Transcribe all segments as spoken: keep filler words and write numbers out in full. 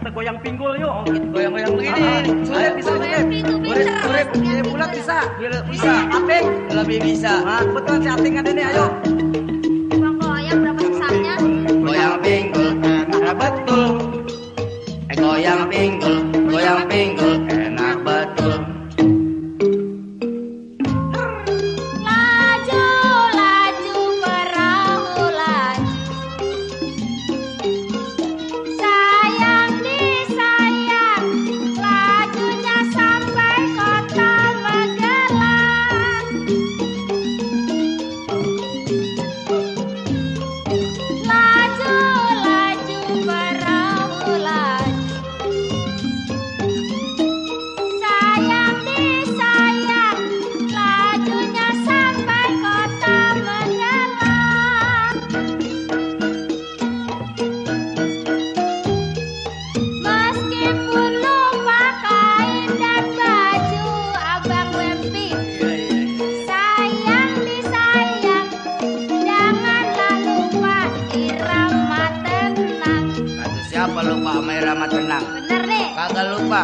goyang pinggul yuk. Oh, gitu. Goyang-goyang begini. Sulit bisa sulit. Sulit sulit. Ini bulat bisa. Bisa. Aping lebih bisa. Nah, kebetulan si Ating ada nih, ayo. Bang goyang berapa susahnya? Goyang pinggul enak betul. Eh goyang pinggul, goyang pinggul enak betul. Laju, laju perahu laju. Sayang disayang, lajunya sampai kota Magelang. Laju, laju perahu laju. Sayang disayang, lajunya sampai kota Magelang. Meskipun lupa kain dan baju Abang Wempi, sayang disayang, janganlah lupa irama tenang. Kata siapa lupa sama irama tenang? Bener nih. Kagak lupa.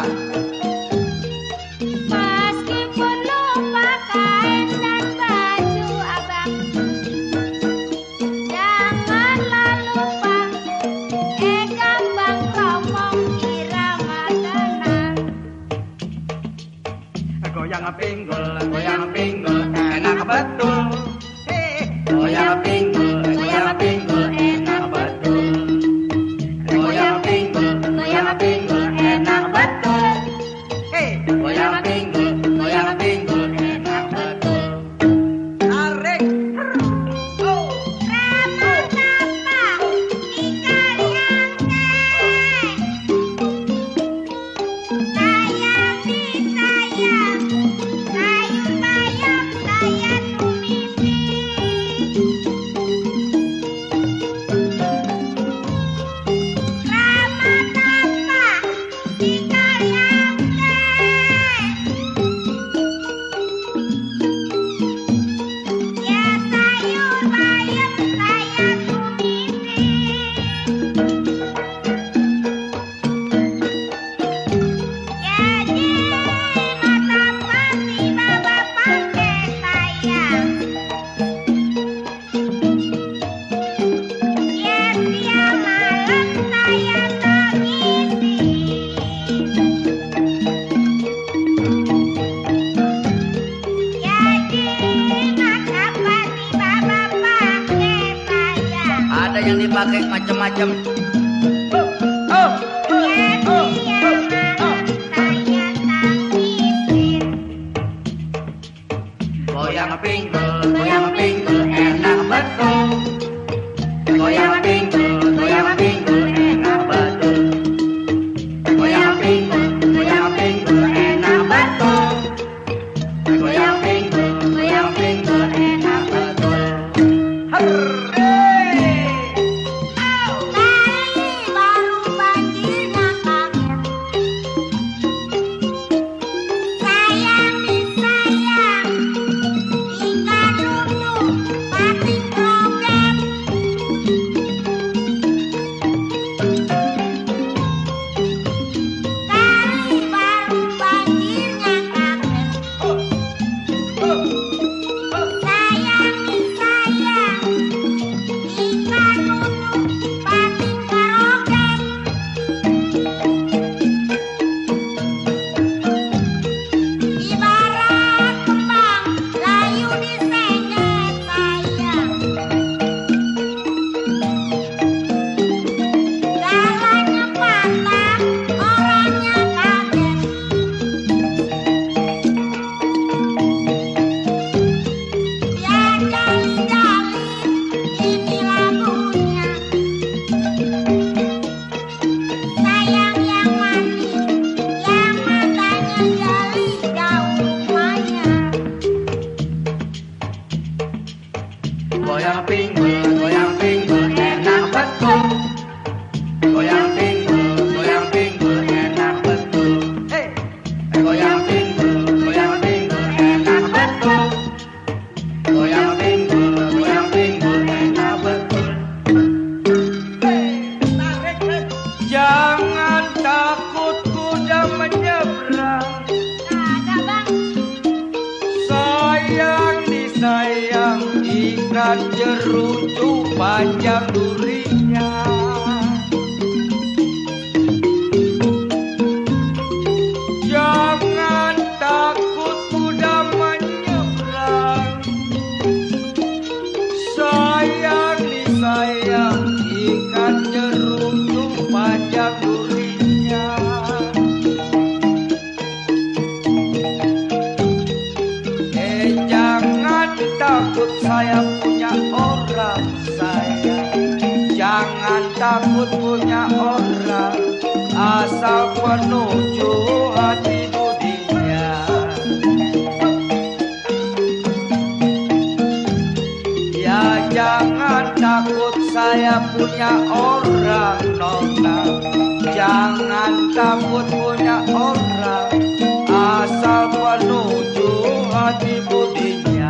Meskipun lupa kain dan baju Abang, janganlah lupa eh gambang kromong irama tenang. Goyang pinggul, Goyang pinggul enak betul. Goyang pinggul, goyang pinggul enak betul. Goyang pinggul, goyang pinggul enak betul. Goyang pinggul, goyang pinggul enak betul. Tarik. Oh. Rama tapa ikan yang teh, sayang disayang, sayur bayam saya tumisi. Rama tapa ikan yang teh, ya sayur bayam saya tumisi. Jadi mata pasti baba pakai sayang. Ya tiap malam saya tangisi. Jadi mata pasti baba pakai sayang. Ada yang dipakai macam-macam. Ya tiap malam saya tangisin. Goyang pinggul, goyang pinggul enak betul. Goyang pinggul, goyang pinggul enak betul. Goyang pinggul, goyang pinggul enak betul. Goyang pinggul, goyang pinggul enak betul. Hooray! Kali baru banjirnya kaget. Sayang disayang, ikan lucu pating problem. Kali baru banjirnya kaget. Sayang disayang, jeruju panjang durinya. Jangan takut mudah menyeberang, sayang disayang ikan jeruju panjang durinya. Eh jangan takut saya punya orang sayang, jangan takut punya orang, asal penuju hati budinya. Ya jangan takut saya punya orang nona, jangan takut punya orang, asal penuju hati budinya.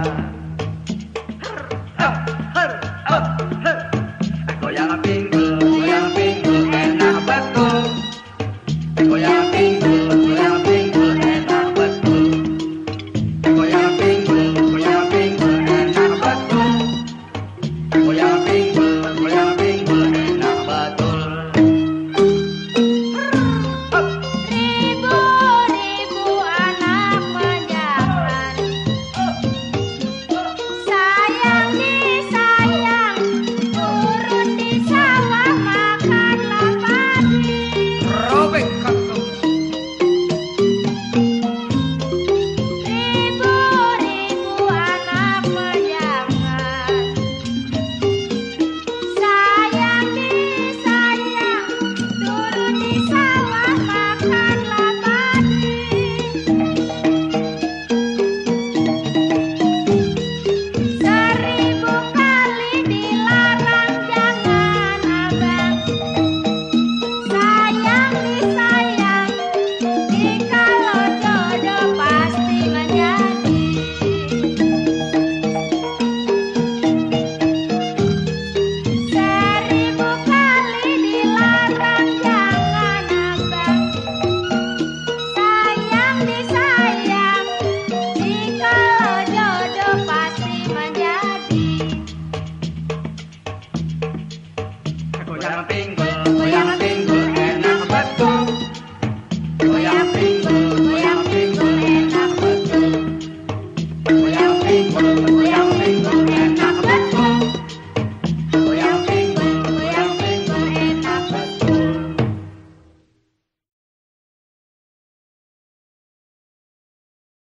Goyang pinggul, goyang pinggul, enak betul. Goyang pinggul, goyang pinggul, enak betul. Goyang pinggul, goyang pinggul, enak betul. Goyang pinggul, goyang pinggul, enak betul. Ribu-ribu anak menjalan, sayang disayang, turun di sawah makanlah padi. Robek kantong. Ribu-ribu anak menjalan, sayang disayang, turun di sawah makanlah padi. Seribu kali dilarang jangan abang, sayang disayang, jikalau jodoh pasti menjadi. Seribu kali dilarang jangan abang, sayang disayang, jikalau jodoh pasti menjadi. Goyang pinggul.